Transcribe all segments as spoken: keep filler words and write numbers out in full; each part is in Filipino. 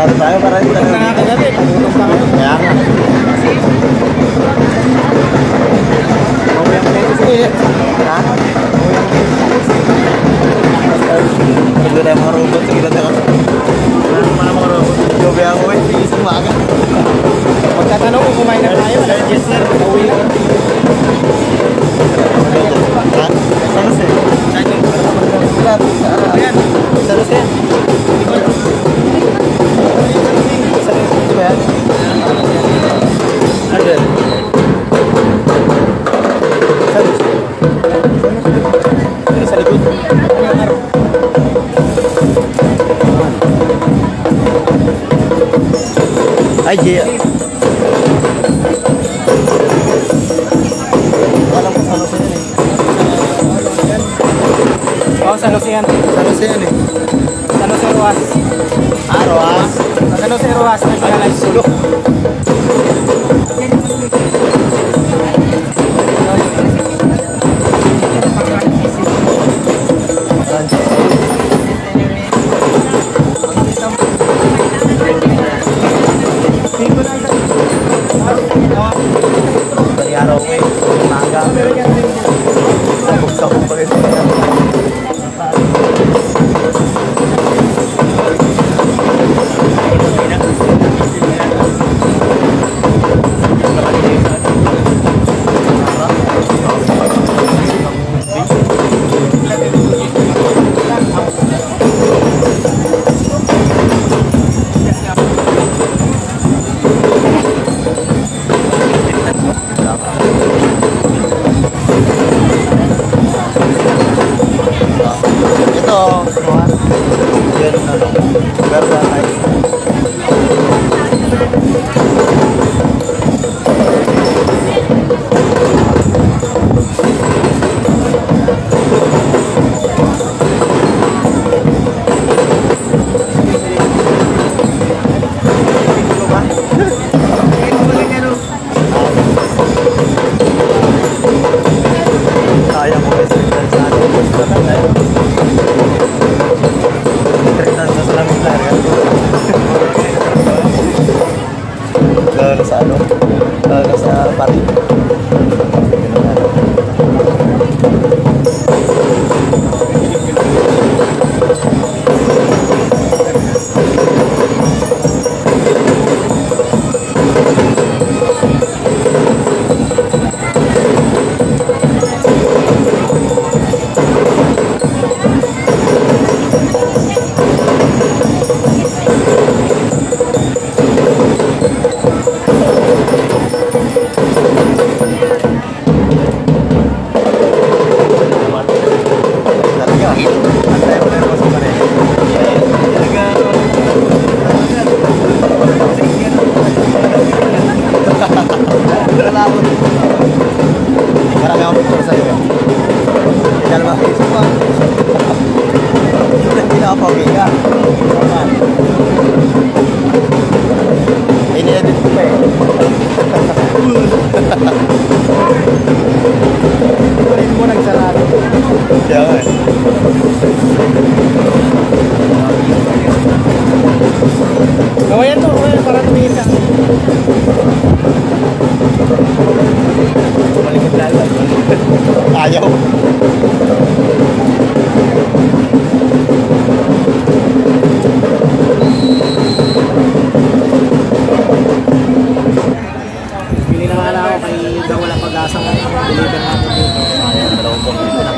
Sigurado tayo para hindi tayo. Nakakagabi, pagulong pa kayo. Kaya nga. Mawiyang pesos eh. Ha? Pagod tayo mga robot. Sige na tayo. Ano mga mga robot? Jobe ako eh. Sige sa umaga. Pagkatanong kung kumain na tayo. Yes sir. Uwi na. Ha? Saan sir? Ayan. Saan sir? Ito ba yan? Ano yan? Saan? Sa likod. Ay, Gia. Alam ko sa Lucian eh. Oo, sa Lucian. Sa Lucian eh. Sa Lucian Ruas. Ah, Roas. Sa Lucian Ruas. Nagkakalay sulok. Dari araw ko eh. Umaga. Sabog-sabog pa rin. Ito, mga yan na lang. Berda ay. Sayang mo kasi sa atin. Lalo sa ano? Lalo sa pati. Marami akong picture sa'yo eh. Dalawa kayo sa mga. Hindi na ako pag-iga. Ini-edit ko pa eh. Ulit mo nagsarado. Kaya nga eh. Gawayan to, gawayan para tumingin ka. Malikot lang lang. Ayaw. Pili na nga lang ako kay daw wala pag-asa ng deliver natin dito. Dalawang buwan dito na.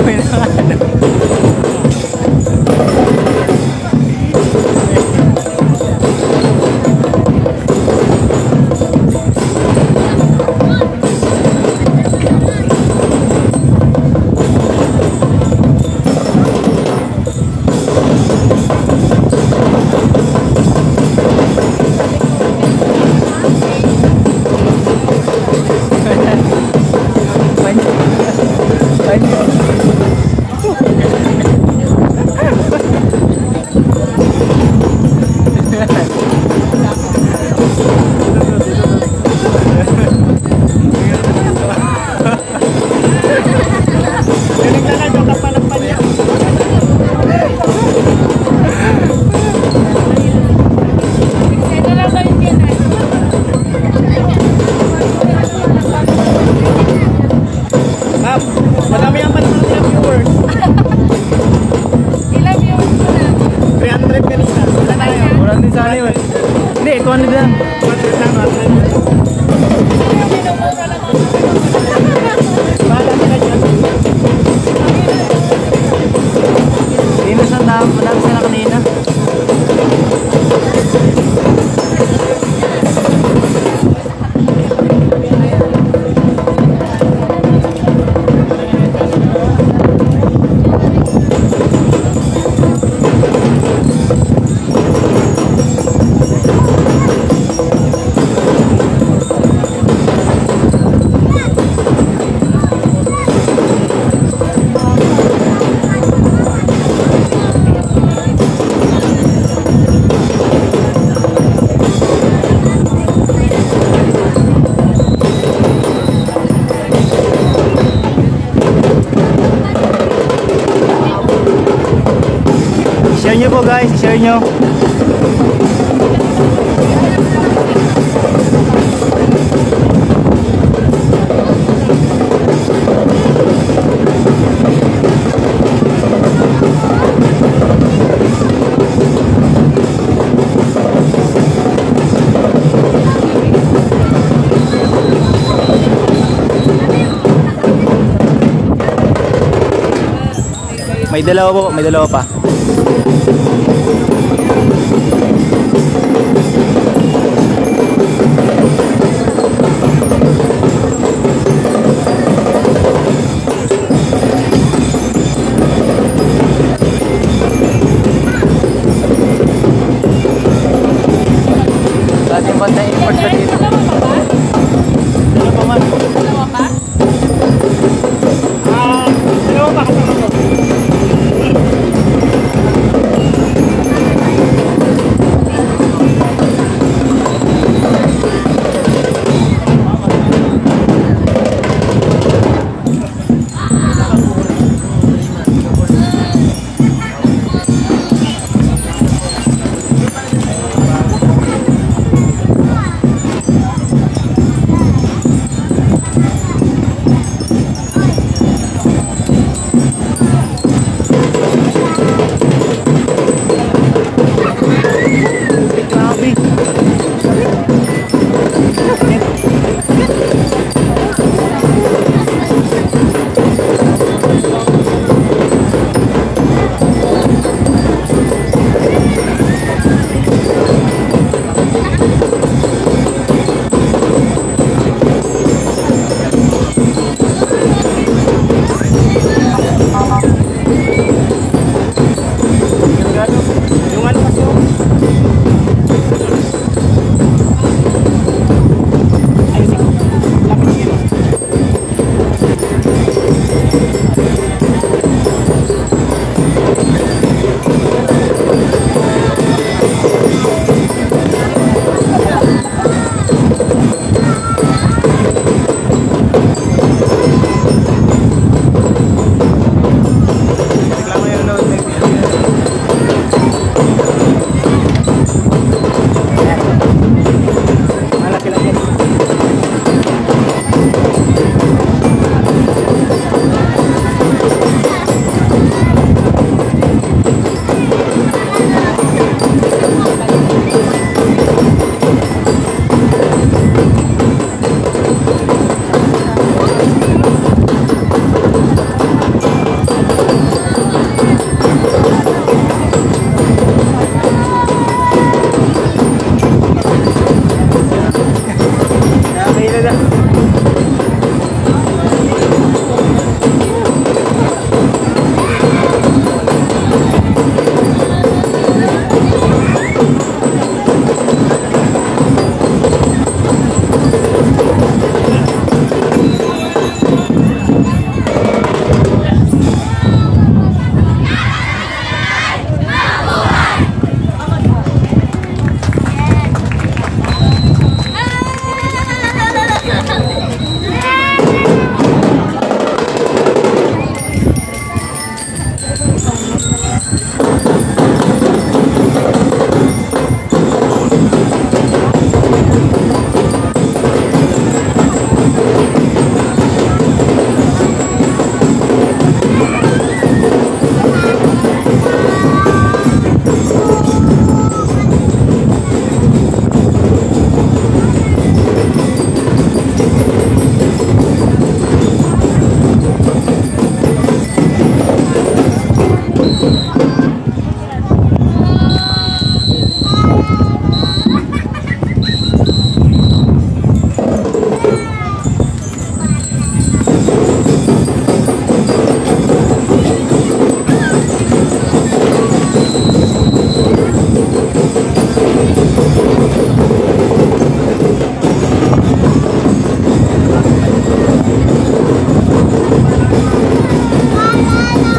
Uwi na nga, ano. Madami ang panahon ng viewers. Ilang viewers mo na? three hundred kanina. Wala na yun. Wala din sa akin. Hindi, two hundred yan. one hundred lang, one hundred. Bahala sila dyan. Dino sa dami, madami sila kanina. Share nyo po guys, share nyo. May dalawa po, may dalawa pa. Dati yung banda import na dito. Dalawa pa man. Dalawa pa? Ah, dalawa pa kasama ko.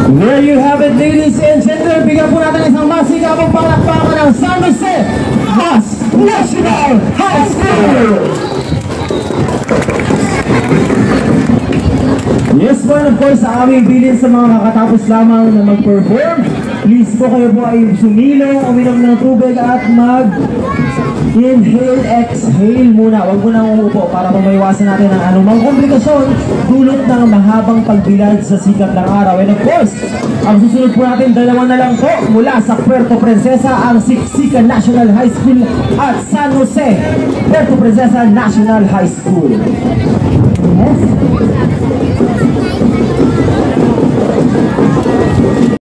There you have it, ladies and gentlemen. Bigyan po natin isang masigabong palakpakan ng San Jose Mas National High School. Yes po, and of course, sa aming bilin sa mga kakatapos lamang na mag-perform, please po kayo po ay sumilong, uminom ng tubig at mag inhale, exhale muna. Huwag mo nang umupo para maiwasan natin ang anumang komplikasyon dulot ng mahabang pagbilad sa sikat ng araw. And of course, ang susunod po natin, dalawa na lang po mula sa Puerto Princesa, ang Siksikan National High School at San Jose Puerto Princesa National High School. Yes.